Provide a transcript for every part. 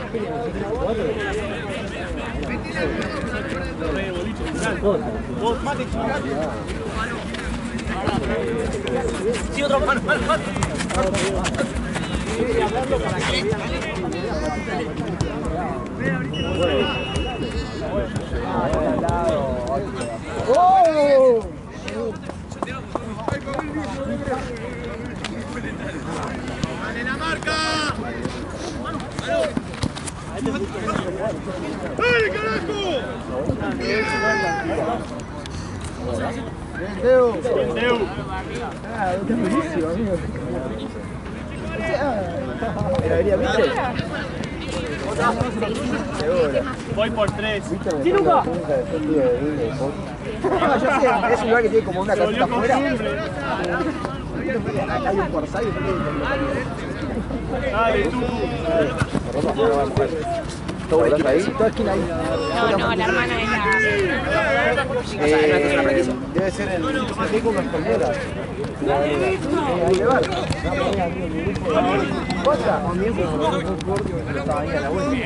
Sí, otro mano. ¡Oh! ¡Dale la marca! ¡Dale, carajo! Bien, Teo. Bien, Teo. Ah, está buenísimo, amigo. ¿Debería viste? Seguro. Voy por 3. ¿Sí, Luca? No, yo sé, es un lugar que tiene como una casita afuera. Hay un corsario. Dale, tú. Toda esquina ahí. Toda esquina ahí. No, la hermana de la... Debe ser el que con las colmeras. Ahí le va. ¿Otra? Estaba ahí a la vuelta.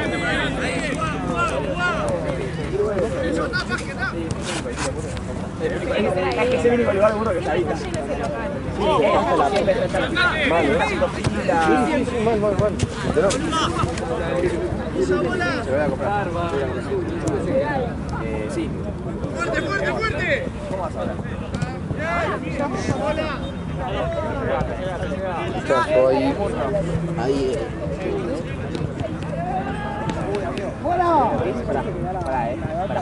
Es que se viene con el lugar uno que está ahí. Sí, mal. Se voy a comprar. Sí. ¡Fuerte! ¿Cómo vas ahora? Ahí. ¡Hola! Pará.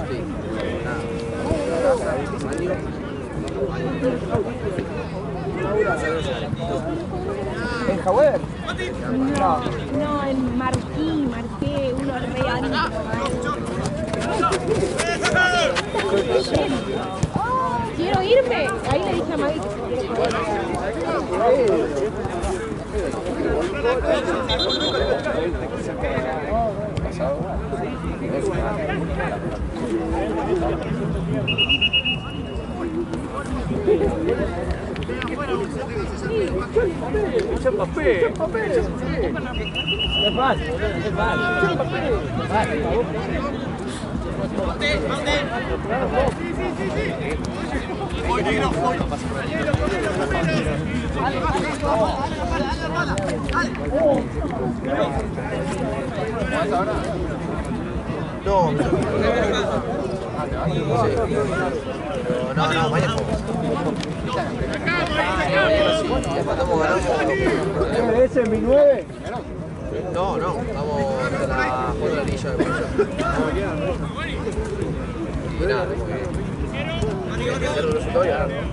¿En Javier? No, en Marqué, uno re ancho. Quiero irme. Ahí le dije a Maggie que se quiere ¡Echa papel! Es fácil. ¡Voy, negro! ¡Voy! No, mañana. ¿Ese es mi 9? No, vamos hasta la Juan Anillo de Pollo. Y nada, tenemos que hacer un resultado y ganar, ¿no?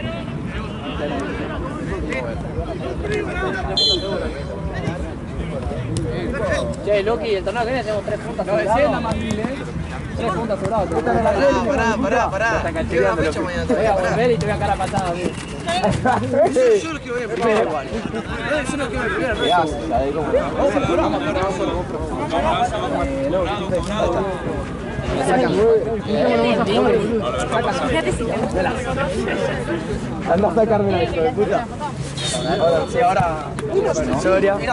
Che, Loki, el torneo que viene tenemos 3 puntos asegurados. 3 puntos asegurados. Pará. Queda una fecha mañana Voy a todavía. volver y te voy a cara patada, amigo. Yo los que voy a pelear igual. Yo los que voy a pelear. Anda a sacarme la hijo de puta. Sí, ahora. Soria. Claro.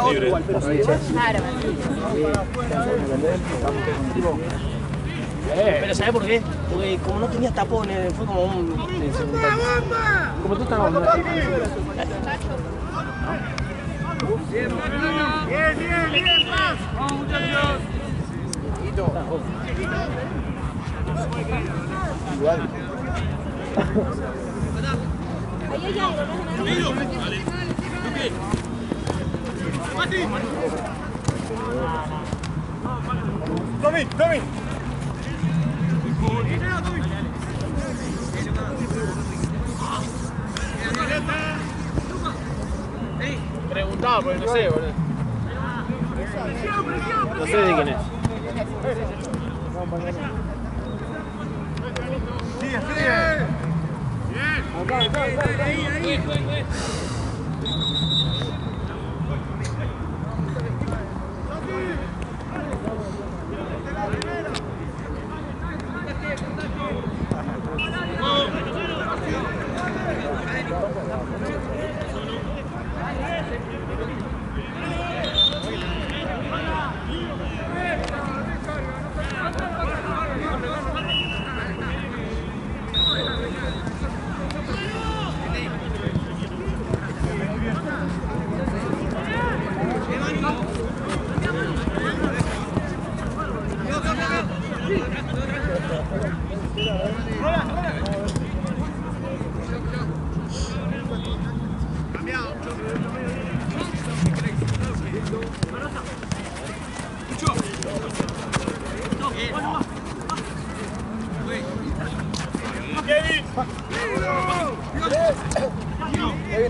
Pero ¿sabes por qué? Porque como no tenía tapones, fue como un... Como tú estás hablando. Bien, más. Vamos, muchachos. Igual. Ahí hay algo, ¿no? Tommy. Preguntaba, porque no sé, boludo. No sé de quién es. Sigue. Bien.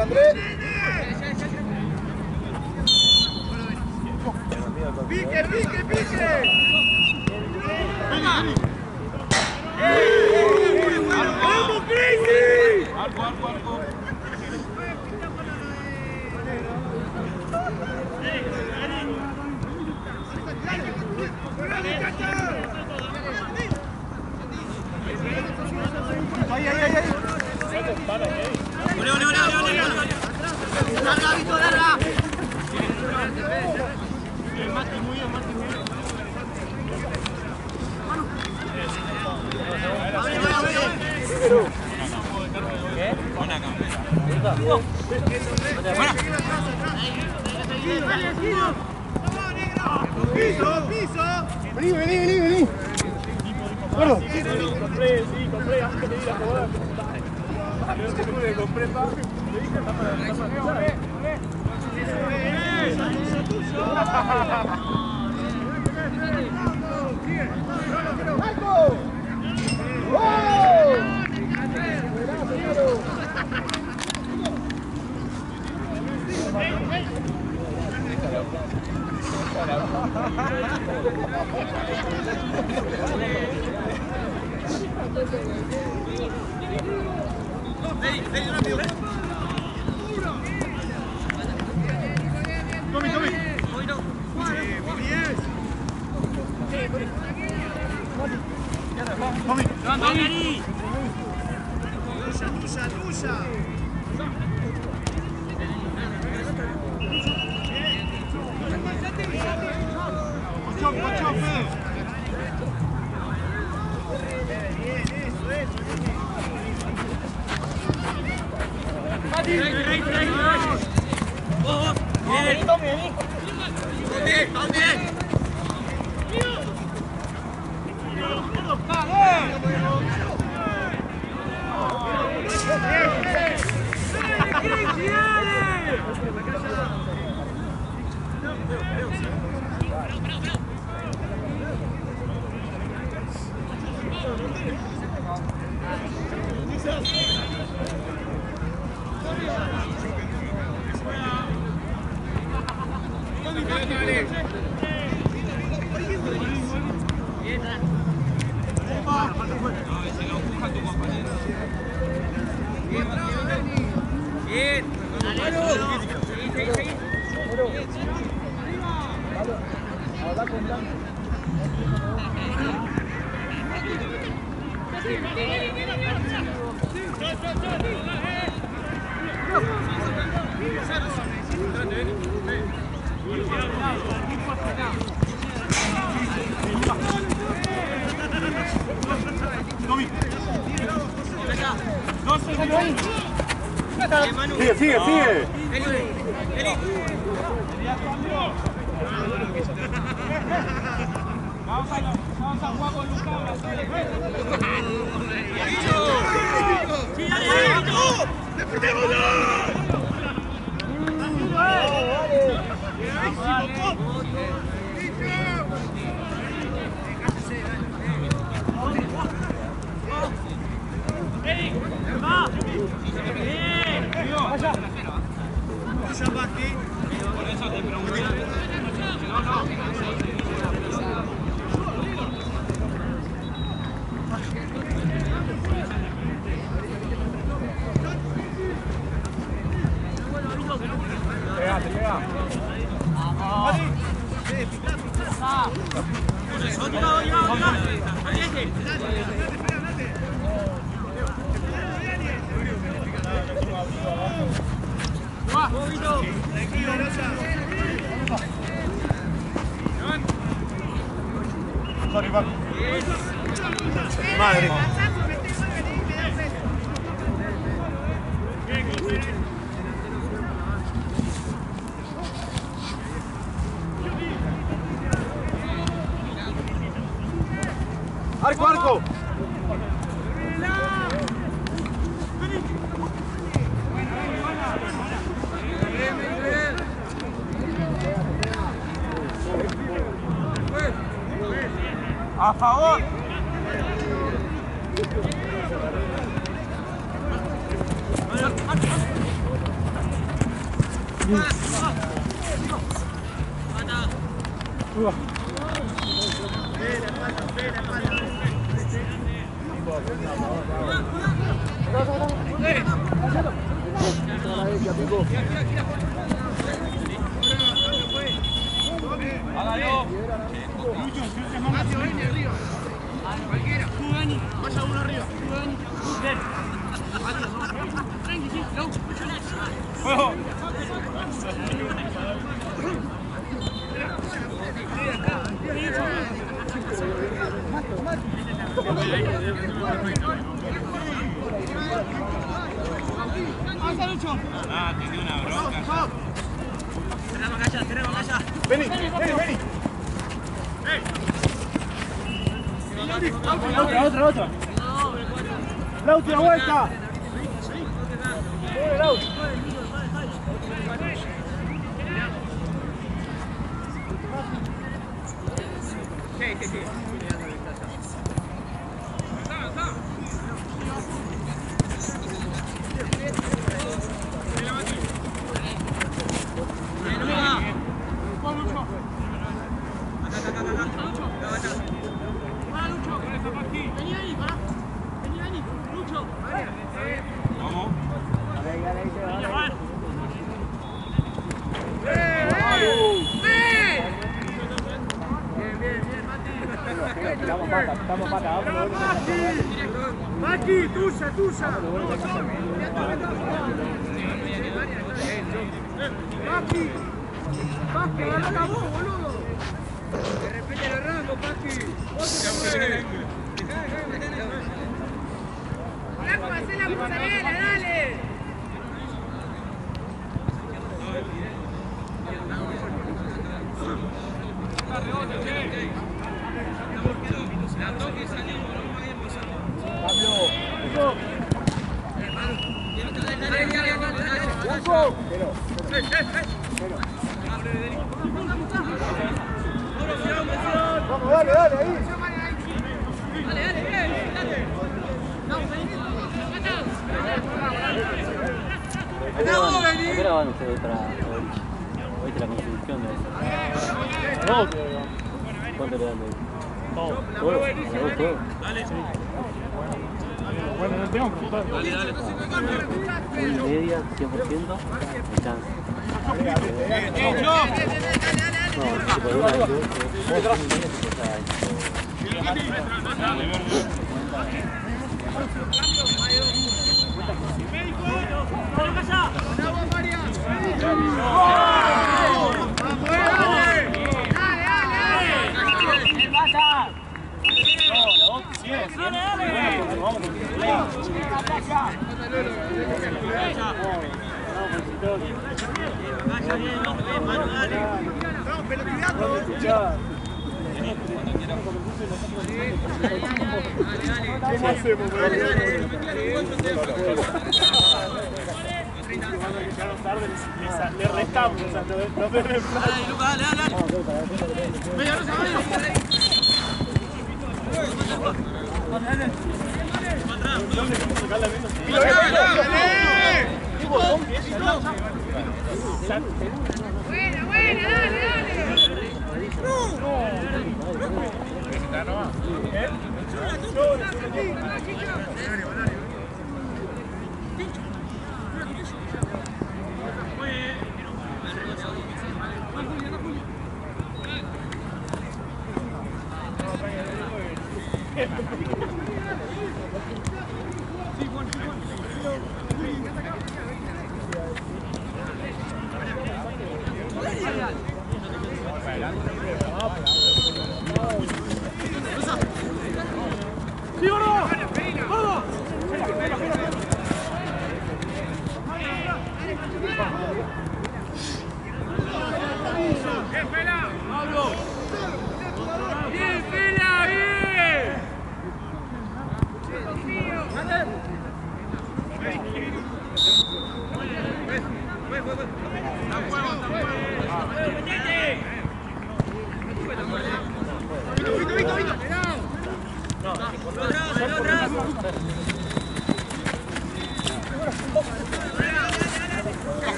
Andrés. Pique, pique, pique. Venga. ¡Vamos, Crazy! Arco. Ahí. Ole. Larga, Vito, larga. Mati muy bien. Buena cámara. Piso. Vení. Bueno. Compré antes de ir a jugar. Compré pa. Le dije ¡Marco! Tommy. Tuya. Sigue. Vamos a jugar con Lucas. Madre. Arco. A favor. Hágalo. Lucho, si te mandas arriba. Cualquiera. Tú, Dani. Vaya uno arriba. Tú, Dani. ¡Juego! Ah, tenía una bronca. Tenemos acá. Vení. Otra. La última vuelta. Sí. Estamos matados. Maki, tuya. Maki, agarra la voz, boludo. Que respete el rango, Maki. Flaco, hacé la pasarela, dale. Vamos, dale, ahí. ¿A qué hora van ustedes para oíste la constitución de eso? No, ¿Cuánto le dan de ahí? todo. ¿Todo? ¿A vos todo? Bueno, no tengo preocupado. Dale. 1,5, 100%, de chance. No, si por una vez ¿Cómo hacemos? Llegaron tarde, le restamos, o sea, no te reemplazo. Dale, Lucas, dale. Media rosa, Buena, ¡Sí o no! ¡Vamos! ¡Bien, Pela! ¡Pablo! ¡Bien, Pela! ¡Bien!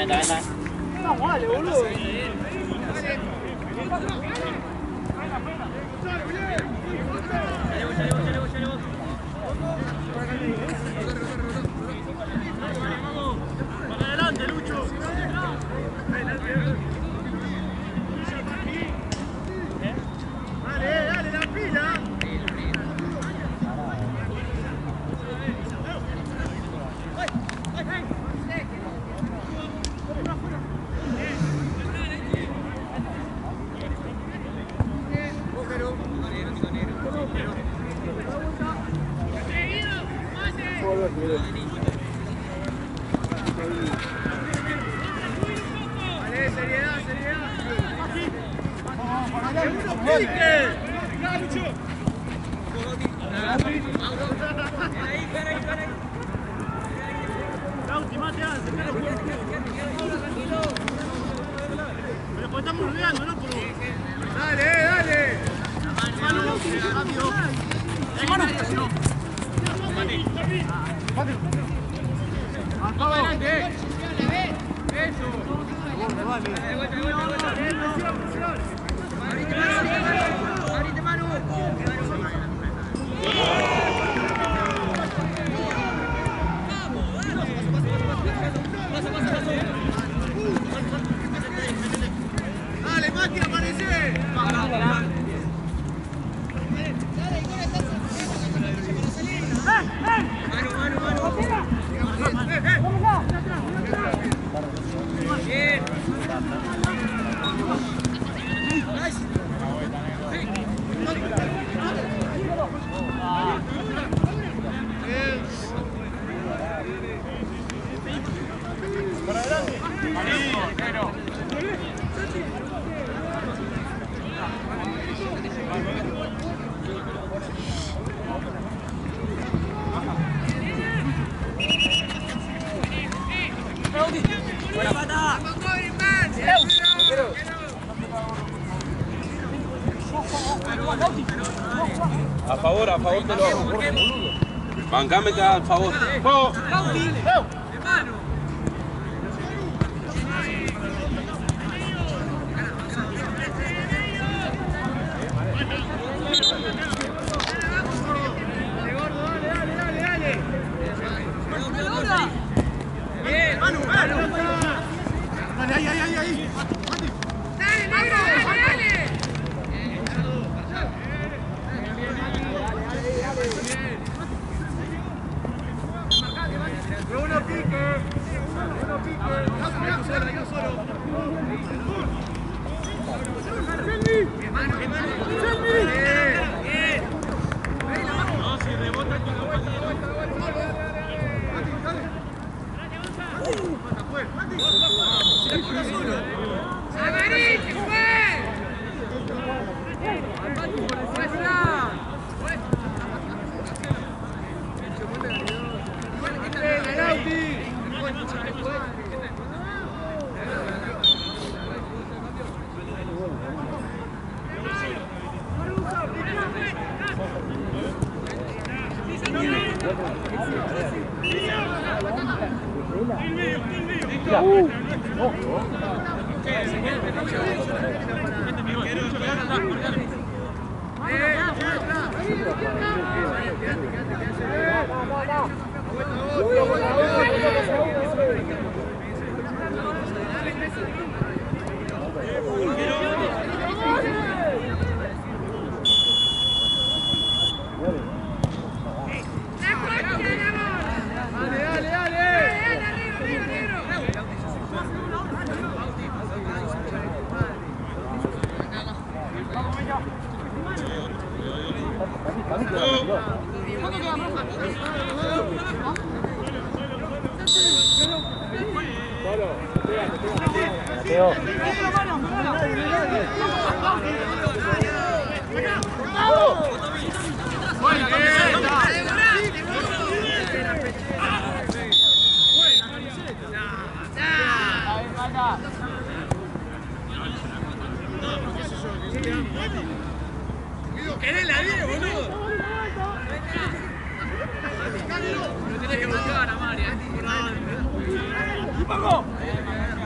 Venta. No, vale, boludo. Para adelante, Lucho. Dale, la pila. Vale, seriedad. Lauti, mate, pero pues estamos rodeando, ¿no? Dale. Manu, rápido. Manu. Adelante. Eso. Abrite, Manu. Dale, Mati, aparece. Bien. Para adelante. Buena pata. A favor te lo hago. Bancame que haga el favor. ¡Juego! Bien, Manu, dale. Dale, ahí. Dale, negro, dale. Uno pique. Yo solo. Bien. No, si rebota con la vuelta. ¿Querés la 10, boludo? Lo tenés que buscar a María. ¡Y pagó!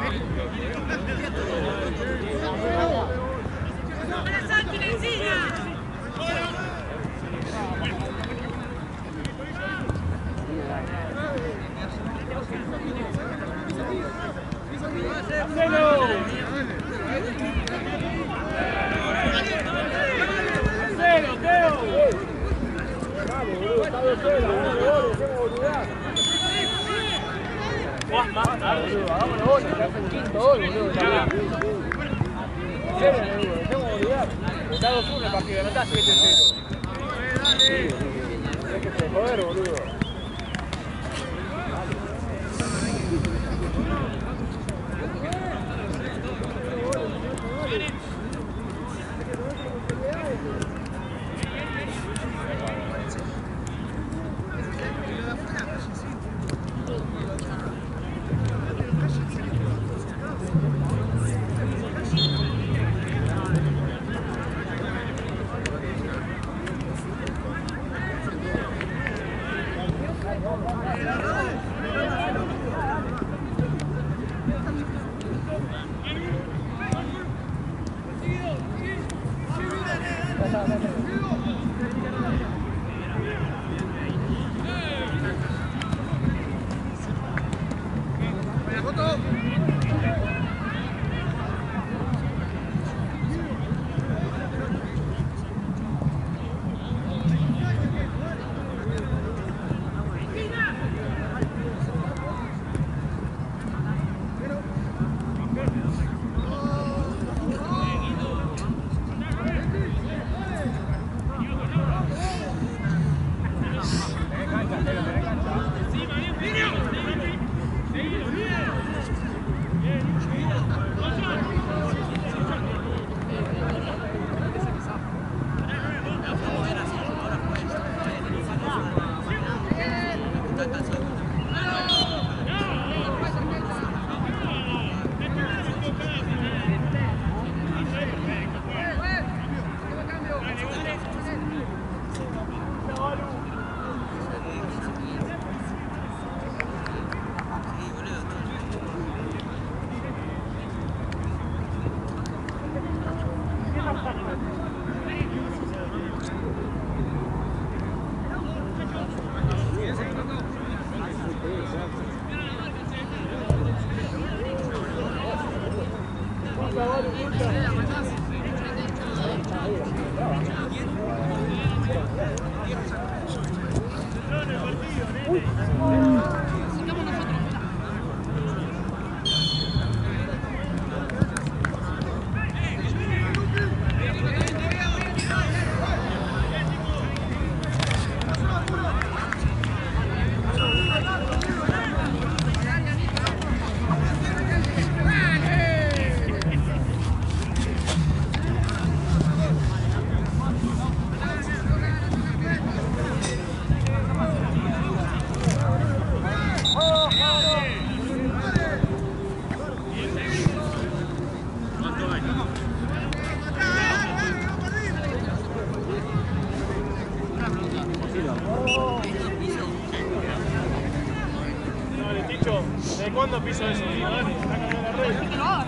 ¿De cuándo piso eso? Dale, sácame la red.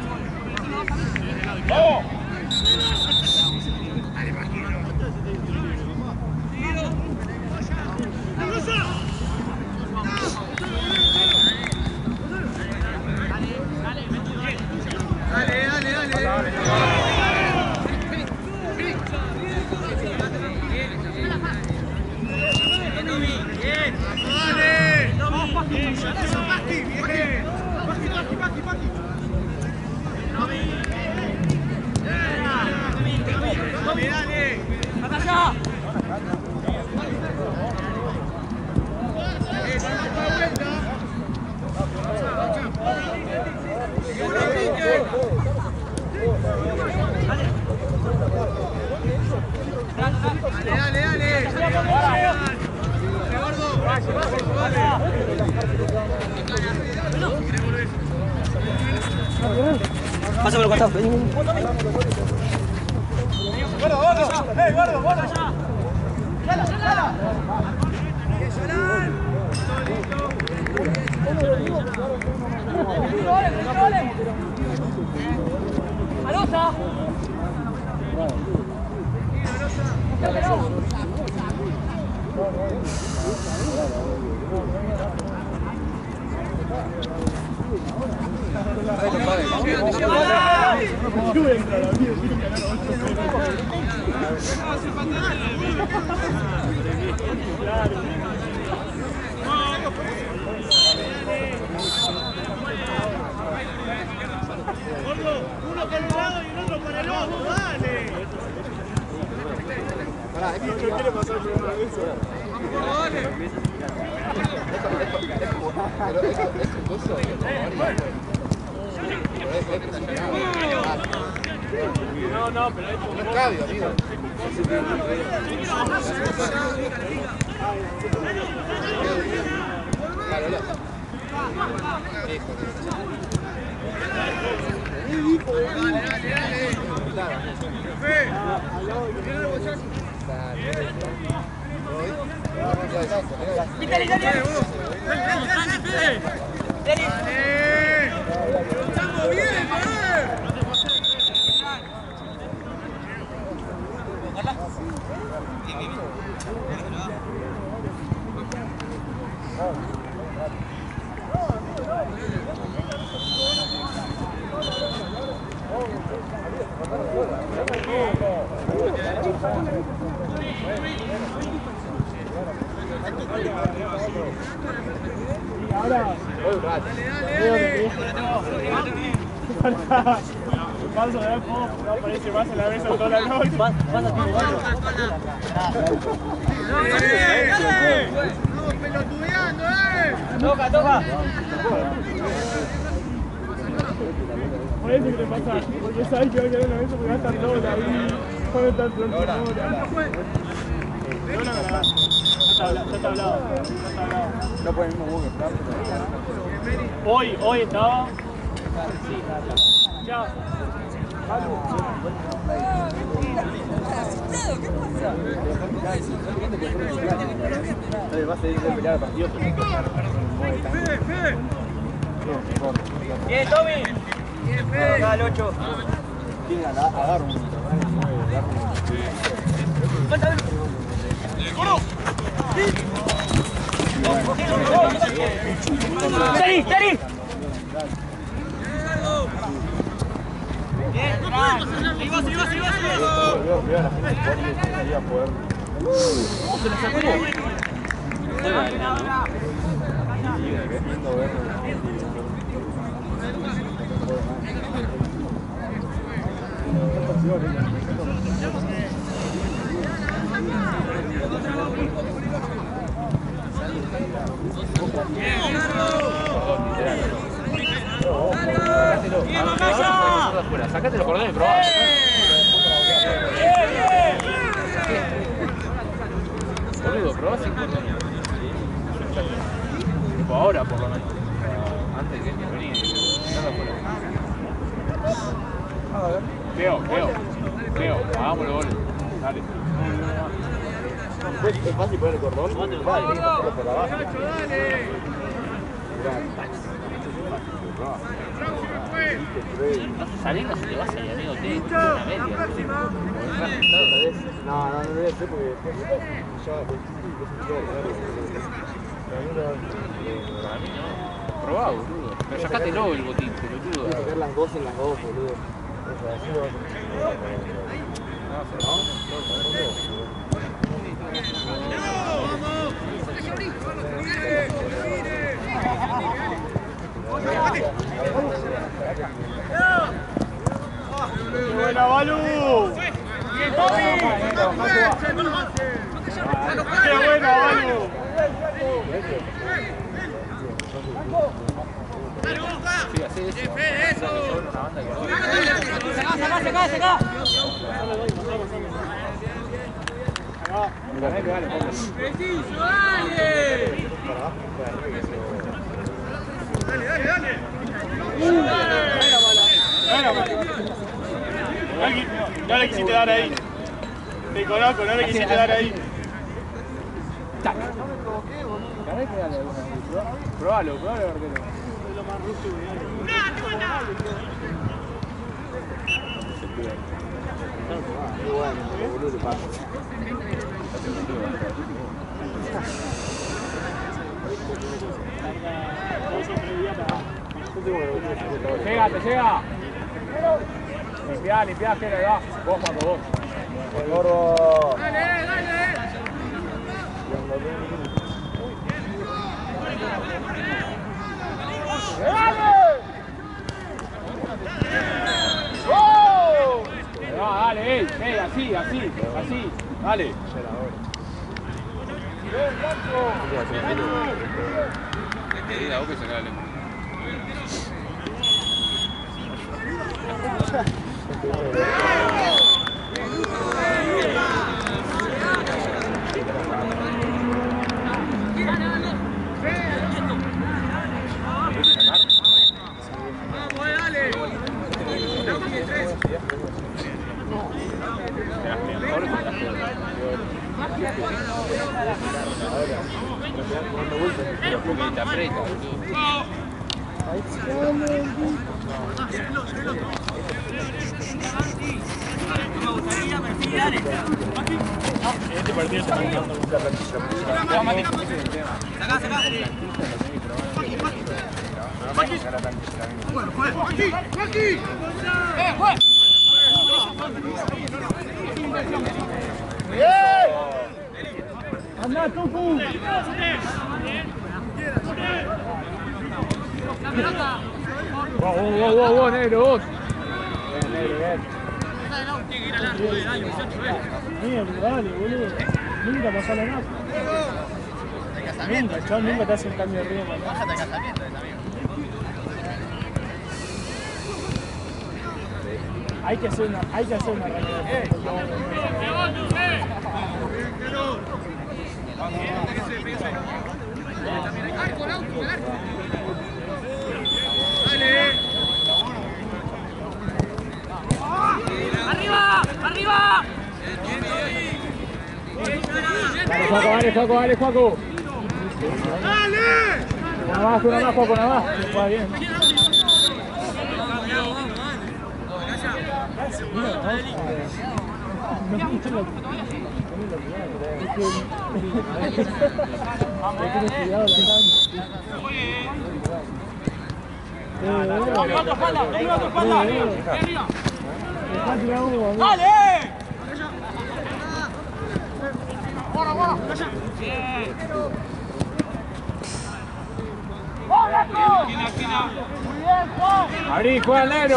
¡Vamos! Pásame el WhatsApp. ¡Gordo, gordo! ¡Gordo, gordo! ¡Sala, sala! ¡Alosa! Uno para un lado y el otro para el otro, dale. Pará, es que no quiere pasar por una vez. No, pero es un radio, amigo. Paso de algo, no aparece más en la mesa toda la noche. ¡Estamos pelotudeando, ¡Toca, toca! Por eso que te pasa, porque sabes que va a quedar en la mesa porque va a estar todo ahí. ¿Dónde está el pronto? Ya está hablado. No ponemos un Hoy estaba. Chao. Va a seguir de pelear el partido. Bien, Tommy. Bien, Fede. Acá al 8. Tiene agarra un. ¡Teri! ¡Teri! Bien, se la sacó. Sácatelo por dentro, probá. Boludo, probá sin cordón. Tipo ahora por lo menos. Antes que venir. Veo, hagamos el gol. Dale. Es fácil poner el cordón. Vale, por abajo. Saliendo se te va a salir, amigo. Tiene una media. No voy a hacer porque después ya Para mí no. Probá, boludo. Pero sacátelo el botín, pelotudo. voy a sacar las dos en las dos, boludo. ¡Qué buena, Balu! ¡Qué buena, Balu! Sí, así es. Sacá. ¡Preciso, dale! No le quisiste dar ahí. Te conozco, no le quisiste dar ahí. No me provoqué, boludo. ¿Querés que dale alguna? Probalo, probalo, arquero. Es lo más rústico que hay. Muy bueno, boludo, pasa. Llega, te llega. Limpiá, que le da. Vos, Paco, vos. El gordo. Dale. Dale, así, dale. Que diga vos que se cae. Te aprieta, Este partido está jugando con la plantilla. ¡Andá, Tucu! ¡Vos, negro, vos! Bien. Mierda, dale, boludo. Nunca pasó la nada. Nunca, chaval, nunca te hace un cambio de ritmo. Bájate al casamiento también. Hay que hacer una realidad. ¡Arriba! Dale, Juaco. ¡Dale! Una más, Juaco, nada más. Va bien. Abrí, Juan Negro.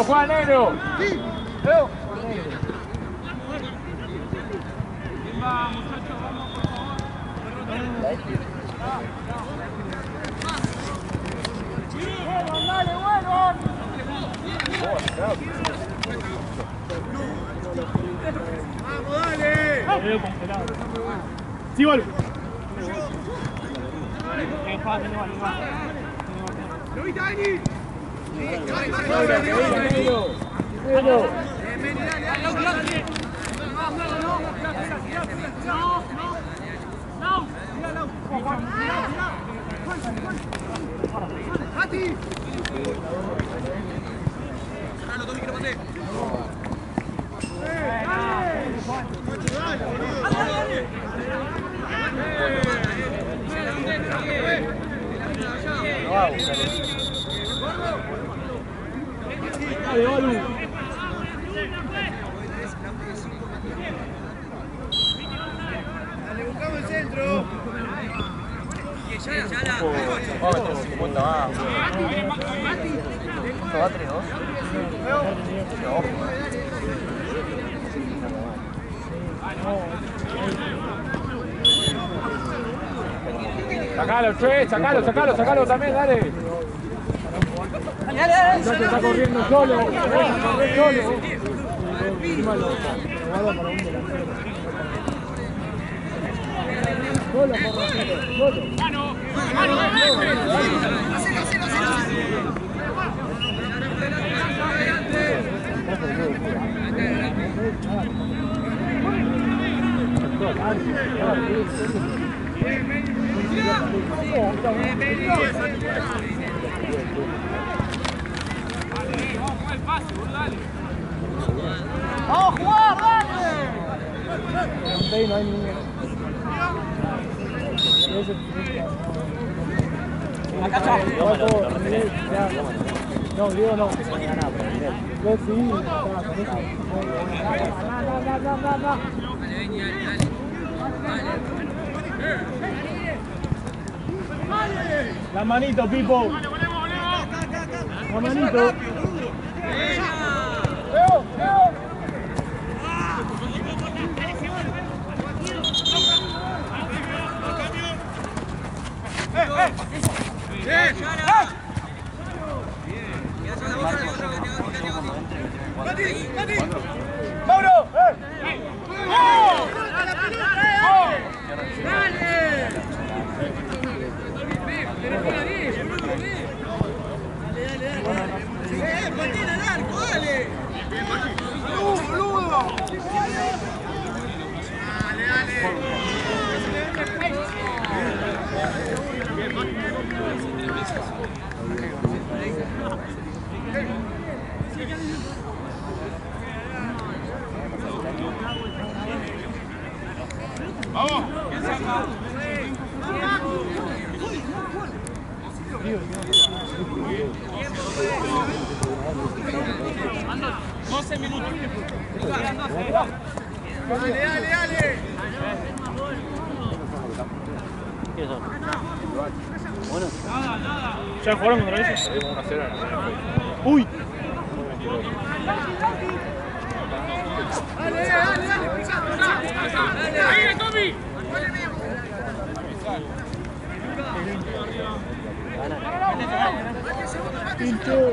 ¡Vamos, dale! Lo veo congelado. Sí, vuelvo. ¿Lo viste, Dani? Dale, Olu. Dale, buscamos el centro. Vamos a tener 50 más. ¿Esto va 3-2? Sacalo, Che, sacalo también, dale. Ya te está corriendo solo. ¡Vamos a jugar, dale! No hay ninguno. No, Diego no. Yo sí. La manito, Pipo. La manito. ¡Mauro! ¡Vamos! 12 minutos. Dale. ¿Qué son? Bueno. ¿Ya jugaron contra ellos? 1-0. ¡Uy! Dale. ¡Ahí, Tommy! ¡Pincho!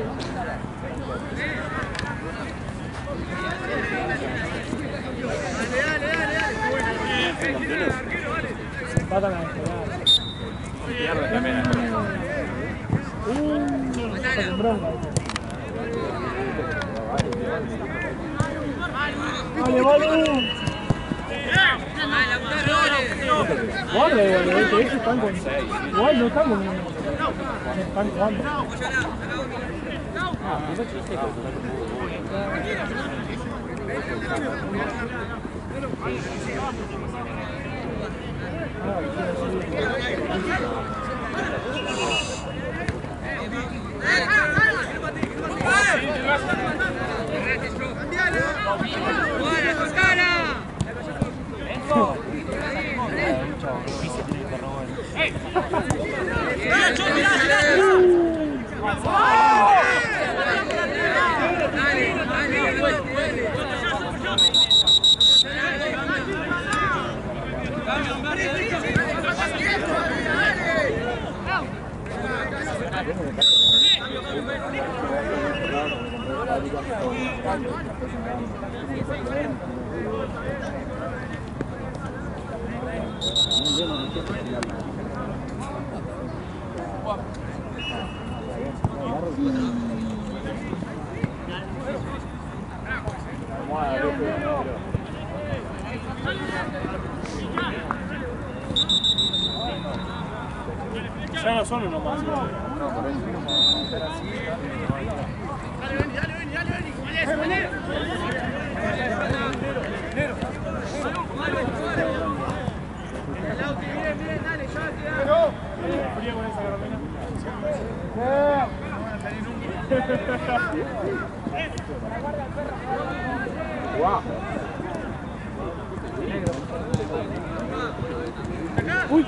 Empatan a esperar. Está con bronca. Vale. Guarda, ellos están con... Igual no están con... Están jugando. Ya no son uno más. Uy.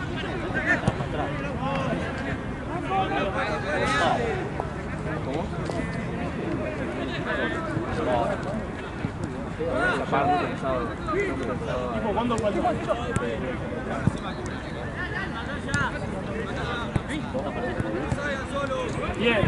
¿Cuándo fue? Bien.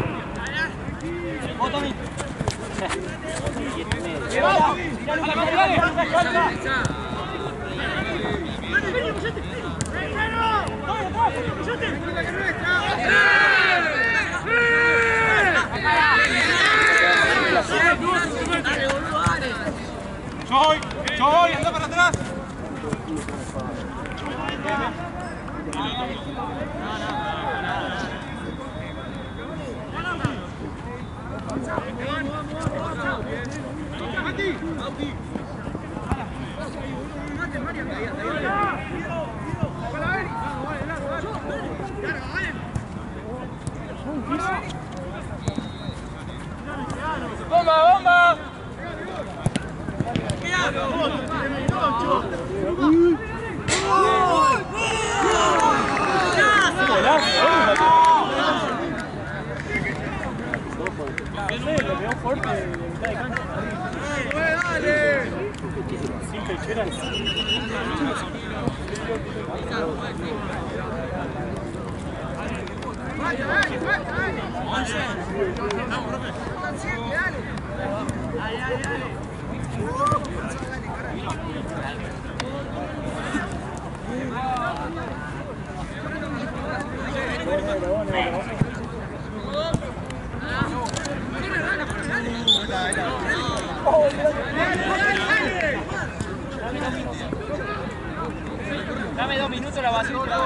Yo voy, anda para atrás. ¡Bomba, bomba! Le pegó fuerte de mitad de cancha. Sin pecheras. Dame 2 minutos la basura.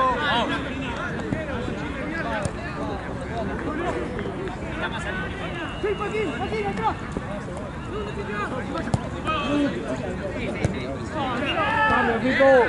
¡Vamos, Nico!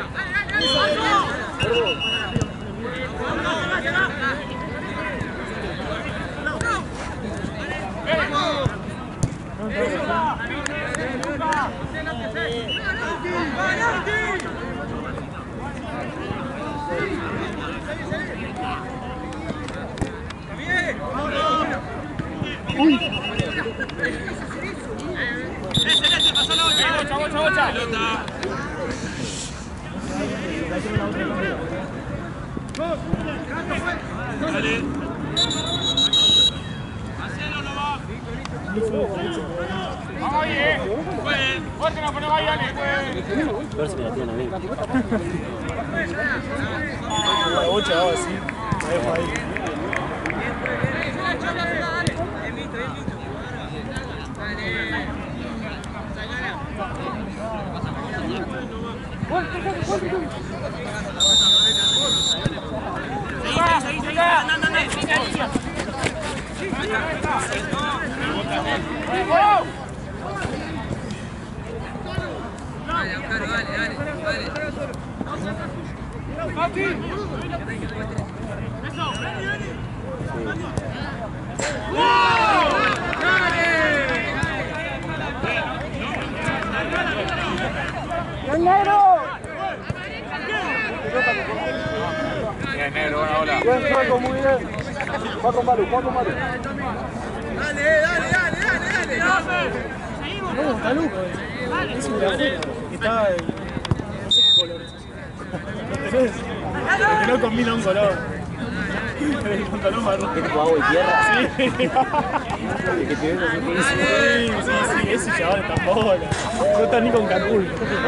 Vamos ahí, vos que nos ponemos ahí, dale, A ver si me la tiran a mí. La bocha va así. La dejo ahí. Bien, negro, buena bola. Buen juego, muy bien. Va con Maru, va con Maru. Dale. No, está loco. Es un de está no sé qué color es. Que no combina un color. El pantalón marrón. ¿Qué tipo agua y tierra? Sí. Que te ven así. Sí, ese chaval está bola. No está ni con Cancún.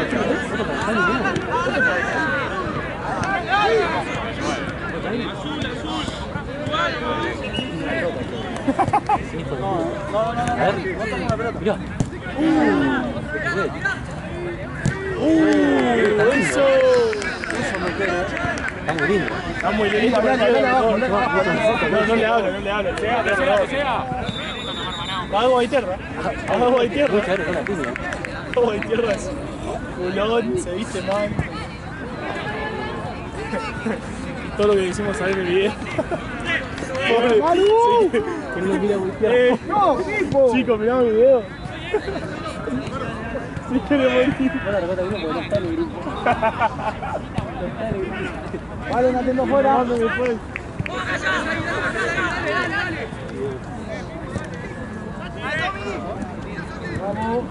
A ver, mirá. Eso. Está muy lindo. Está muy lindo. No le hablo. Llega. Agua y tierra. Agua y tierra. Agua y tierra es culón, se viste mal. Todo lo que decimos ahí en el video. ¡Malu! Que no lo mira muy claro. ¡No, tipo! Chicos, mirá mi video. Sí, quiere morir. Ahora la uno porque no está en el grupo. Vale, no tengo fuera. Mándame después. Vamos.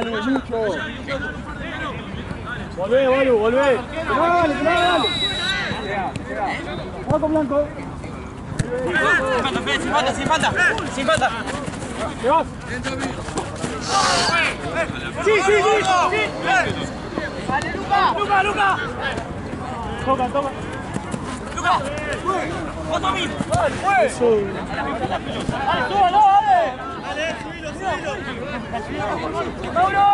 Dale, mucho. Volvé, Balu, volvé. Dale, dale. Vamos con Blanco. Sin falta. ¿Te vas? Sí. Dale, Luca. Toma. Otro mil. Eso. Dale, súbalo, dale. Dale, subilo. ¡Mauro!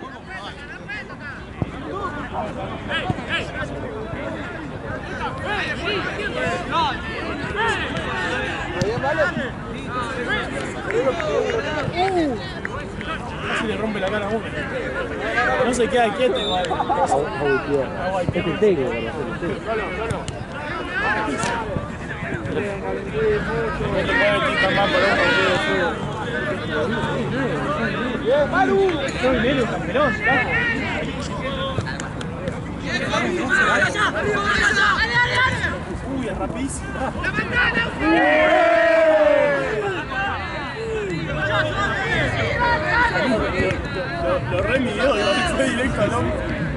Casi le rompe la cara a uno. No se queda quieto igual. Es el técnico. Bien, Malu. Soy medio campeón, uy, es rapidísimo. Lo remidió, lo fue directo al hombro.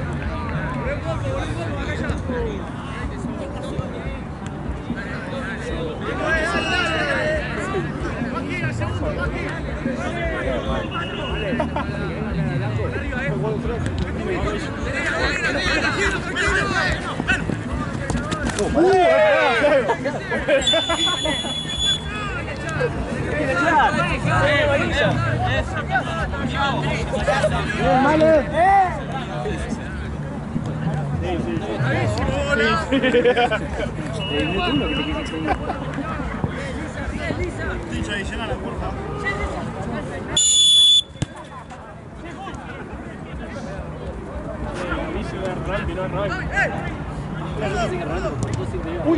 Dicho adicional, por favor. Uy.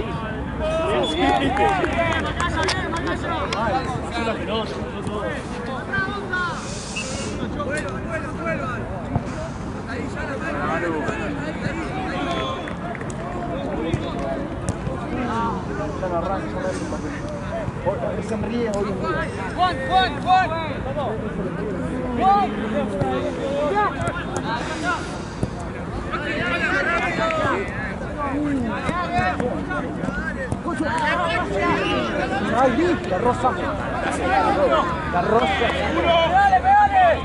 Ay, la rosa. La rosa. ¡Pegale, pegale!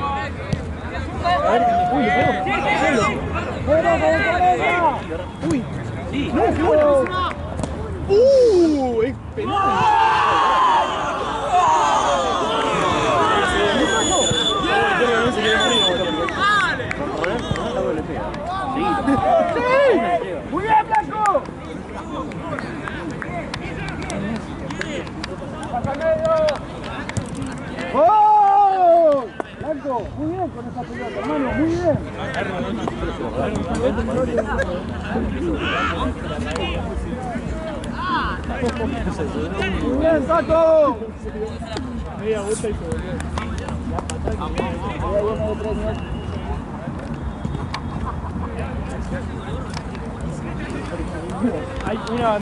Uy, uy, sí. Es penal. ¡Muy bien, Blanco! ¡Oh! Blanco, muy bien con esa pelota, hermano, muy bien. Muy bien, Taco. Media vuelta y se volvió. Ay, mira.